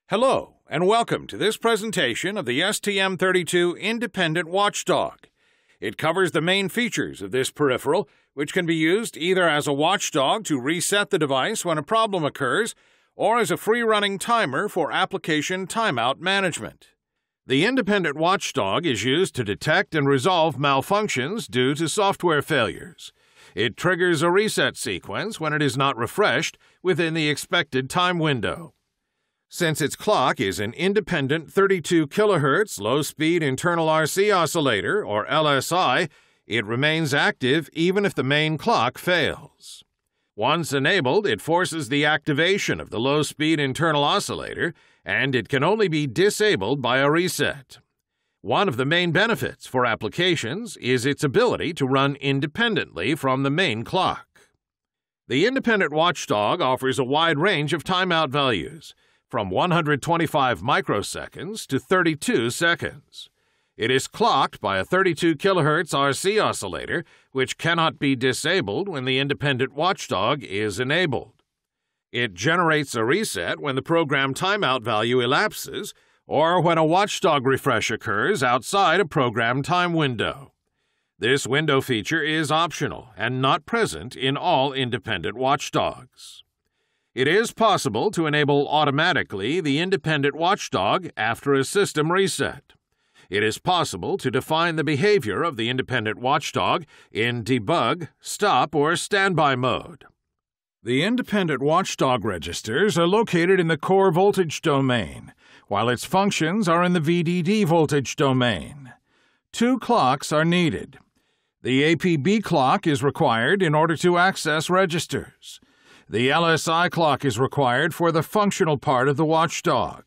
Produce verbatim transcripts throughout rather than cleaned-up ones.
Hello, and welcome to this presentation of the S T M thirty-two Independent Watchdog. It covers the main features of this peripheral, which can be used either as a watchdog to reset the device when a problem occurs, or as a free-running timer for application timeout management. The Independent Watchdog is used to detect and resolve malfunctions due to software failures. It triggers a reset sequence when it is not refreshed within the expected time window. Since its clock is an independent thirty-two kilohertz low-speed internal R C oscillator, or L S I, it remains active even if the main clock fails. Once enabled, it forces the activation of the low-speed internal oscillator, and it can only be disabled by a reset. One of the main benefits for applications is its ability to run independently from the main clock. The Independent Watchdog offers a wide range of timeout values, from one hundred twenty-five microseconds to thirty-two seconds. It is clocked by a thirty-two kilohertz R C oscillator, which cannot be disabled when the Independent Watchdog is enabled. It generates a reset when the program timeout value elapses or when a watchdog refresh occurs outside a program time window. This window feature is optional and not present in all independent watchdogs. It is possible to enable automatically the Independent Watchdog after a system reset. It is possible to define the behavior of the Independent Watchdog in debug, stop, or standby mode. The Independent Watchdog registers are located in the core voltage domain, while its functions are in the V D D voltage domain. Two clocks are needed. The A P B clock is required in order to access registers. The L S I clock is required for the functional part of the watchdog.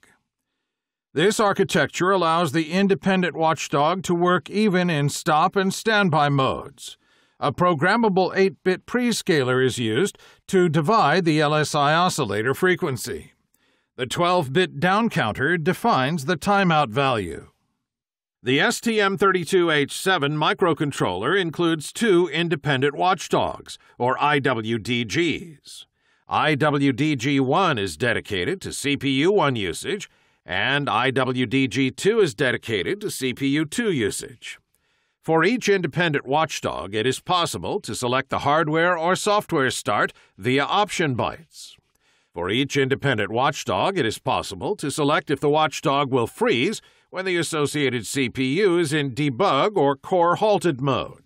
This architecture allows the Independent Watchdog to work even in stop and standby modes. A programmable eight bit prescaler is used to divide the L S I oscillator frequency. The twelve bit downcounter defines the timeout value. The S T M thirty-two H seven microcontroller includes two independent watchdogs, or I W D Gs. I W D G one is dedicated to C P U one usage, and I W D G two is dedicated to C P U two usage. For each independent watchdog, it is possible to select the hardware or software start via option bytes. For each independent watchdog, it is possible to select if the watchdog will freeze when the associated C P U is in debug or core halted mode.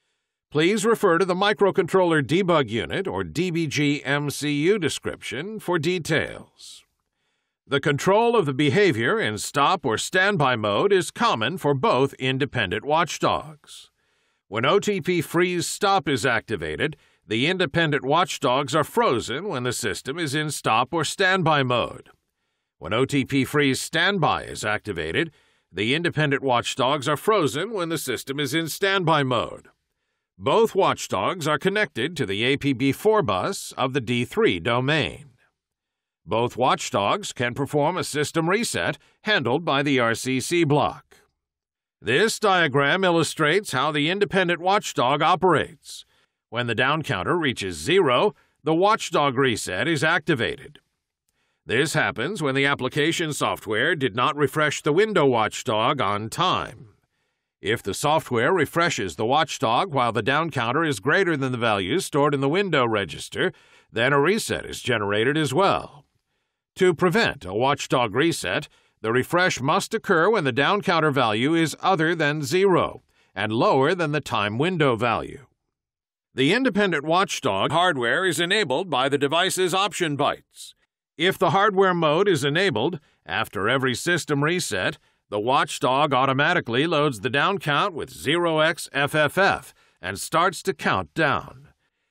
Please refer to the Microcontroller Debug Unit or D B G M C U description for details. The control of the behavior in stop or standby mode is common for both independent watchdogs. When O T P freeze stop is activated, the independent watchdogs are frozen when the system is in stop or standby mode. When O T P freeze standby is activated, the independent watchdogs are frozen when the system is in standby mode. Both watchdogs are connected to the A P B four bus of the D three domain. Both watchdogs can perform a system reset handled by the R C C block. This diagram illustrates how the independent watchdog operates. When the down counter reaches zero, the watchdog reset is activated. This happens when the application software did not refresh the window watchdog on time. If the software refreshes the watchdog while the down counter is greater than the values stored in the window register, then a reset is generated as well. To prevent a watchdog reset, the refresh must occur when the down counter value is other than zero and lower than the time window value. The independent watchdog hardware is enabled by the device's option bytes. If the hardware mode is enabled, after every system reset, the watchdog automatically loads the down count with zero x F F F and starts to count down.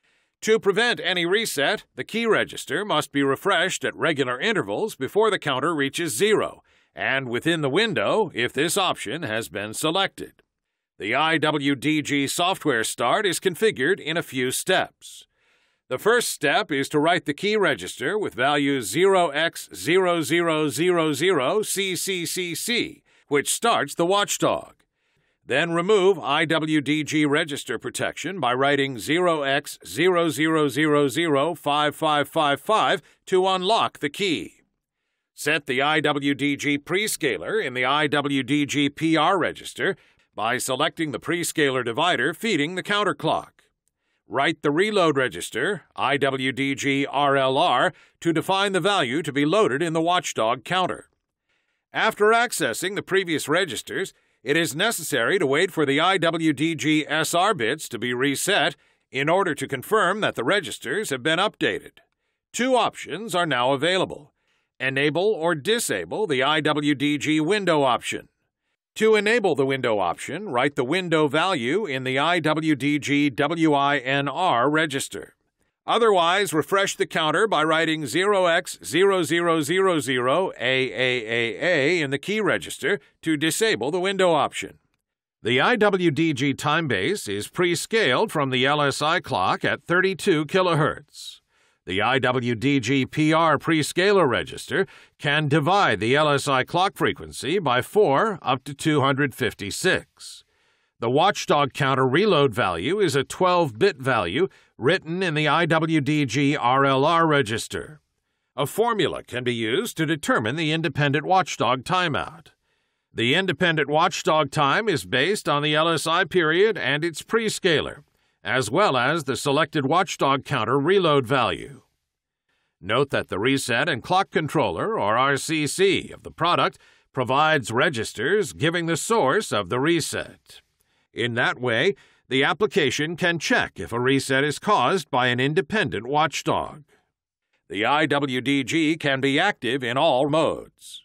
To prevent any reset, the key register must be refreshed at regular intervals before the counter reaches zero, and within the window if this option has been selected. The I W D G software start is configured in a few steps. The first step is to write the key register with values zero x zero zero zero zero C C C C, which starts the watchdog. Then remove I W D G register protection by writing zero x zero zero zero zero five five five five to unlock the key. Set the I W D G prescaler in the I W D G P R register by selecting the prescaler divider feeding the counter clock. Write the reload register, I W D G R L R, to define the value to be loaded in the Watchdog counter. After accessing the previous registers, it is necessary to wait for the I W D G S R bits to be reset in order to confirm that the registers have been updated. Two options are now available: enable or disable the I W D G window option. To enable the window option, write the window value in the I W D G W I N R register. Otherwise, refresh the counter by writing zero x zero zero zero zero A A A A in the key register to disable the window option. The I W D G time base is pre-scaled from the L S I clock at thirty-two kilohertz. The I W D G P R prescaler register can divide the L S I clock frequency by four up to two hundred fifty-six. The Watchdog counter reload value is a twelve bit value written in the I W D G R L R register. A formula can be used to determine the independent Watchdog timeout. The independent Watchdog time is based on the L S I period and its prescaler, as well as the selected Watchdog counter reload value. Note that the reset and clock controller, or R C C, of the product provides registers giving the source of the reset. In that way, the application can check if a reset is caused by an independent Watchdog. The I W D G can be active in all modes.